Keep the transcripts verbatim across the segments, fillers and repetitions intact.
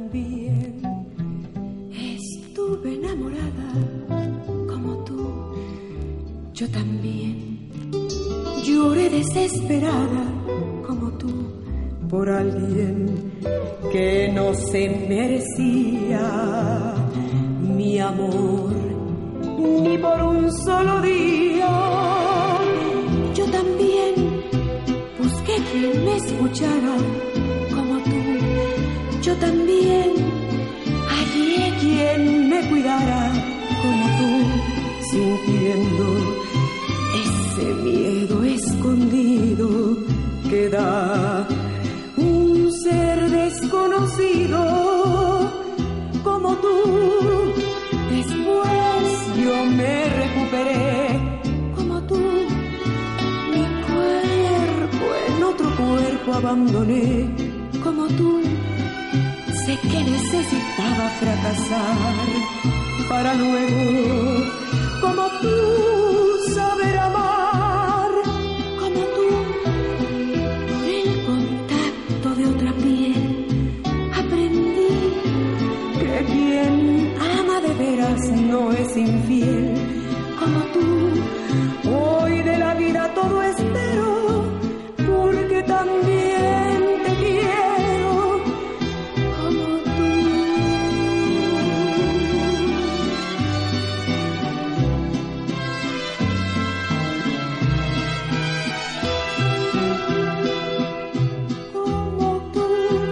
también estuve enamorada como tú. Yo también lloré desesperada como tú por alguien que no se merecía mi amor ni por un solo día. Yo también busqué quien me escuchara como tú. Yo también hallé quien me cuidara como tú, sintiendo ese miedo escondido que da un ser desconocido como tú. Después yo me recuperé como tú. Mi cuerpo en otro cuerpo abandoné como tú. Sé que necesitaba fracasar para luego, como tú, saber amar como tú. Por el contacto de otra piel aprendí que quien ama de veras no es infiel como tú. Hoy de la vida todo espero, porque también te quiero como tú. Como tú.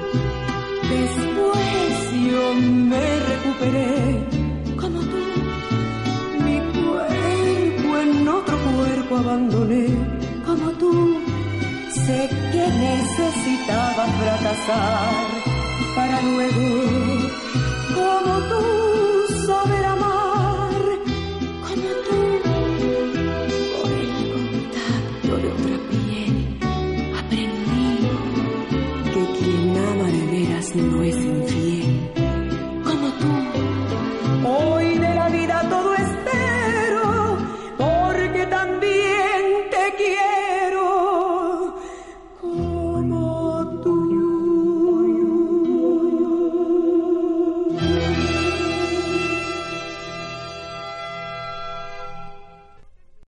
Después yo me recuperé como tú. Mi cuerpo en otro cuerpo abandoné como tú. Sé que necesitaba fracasar para luego, como tú, saber amar.